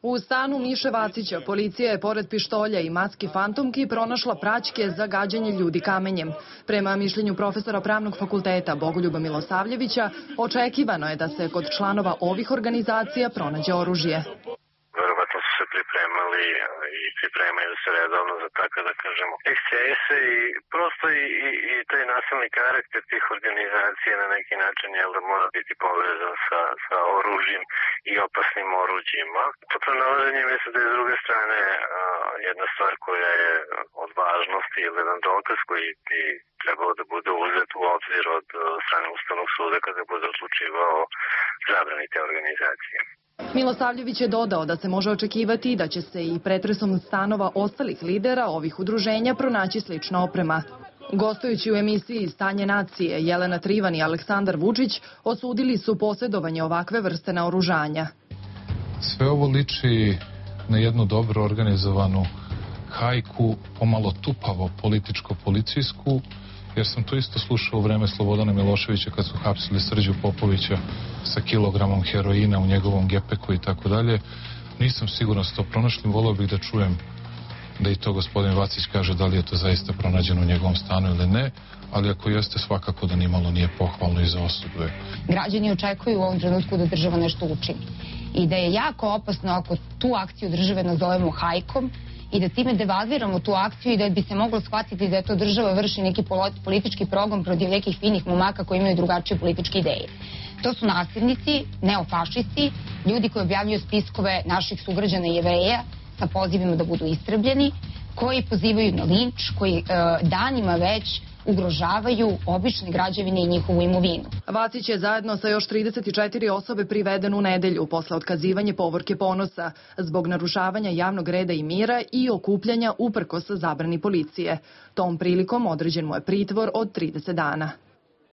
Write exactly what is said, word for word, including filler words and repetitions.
U stanu Miše Vacića policija je pored pištolja i maski fantomki pronašla praćke za gađanje ljudi kamenjem. Prema mišljenju profesora pravnog fakulteta Bogoljuba Milosavljevića, očekivano je da se kod članova ovih organizacija pronađe oružje. Verovatno su se pripremali i pripremaju se redovno za tako da kažemo ekscese i prosto i, i, i taj nasilni karakter tih organizacija na neki način je da mora biti povezan sa, sa oružjem i opasnim oruđima. To pronalaženje mislim da je s druge strane jedna stvar koja je od važnosti ili jedan dokaz koji bi trebalo da bude uzet u obzir od strane Ustavnog suda kada bude odlučivao o zabrani te organizacije. Milosavljević je dodao da se može očekivati da će se i pretresom stanova ostalih lidera ovih udruženja pronaći slična oprema. Gostujući u emisiji Stanje nacije, Jelena Trivan i Aleksandar Vučić osudili su posjedovanje ovakve vrste naoružanja. Sve ovo liči na jednu dobro organizovanu hajku, pomalo tupavo političko-policijsku, jer sam to isto slušao u vreme Slobodana Miloševića kad su hapsili Srđu Popovića sa kilogramom heroina u njegovom gepeku i tako dalje. Nisam siguran da se to pronašli, voleo bih da čujem da i to gospodin Vacić kaže da li je to zaista pronađeno u njegovom stanu ili ne, ali ako jeste, svakako da nimalo nije pohvalno i za osudu je. Građani očekuju u ovom trenutku da država nešto učini i da je jako opasno ako tu akciju države nazovemo hajkom i da time devalviramo tu akciju i da bi se moglo shvatiti da je to država vrši neki politički progon protiv nekih finih momaka koji imaju drugačije političke ideje. To su nasilnici, neofašisti, ljudi koji objavljuju spiskove naših sugrađana i Jevreja sa pozivima da budu istrebljeni, koji pozivaju na linč, koji e, danima već ugrožavaju obične građevine i njihovu imovinu. Vacić je zajedno sa još trideset četiri osobe priveden u nedelju posle otkazivanja povorke Ponosa zbog narušavanja javnog reda i mira i okupljanja uprkos zabrani policije. Tom prilikom određen mu je pritvor od trideset dana.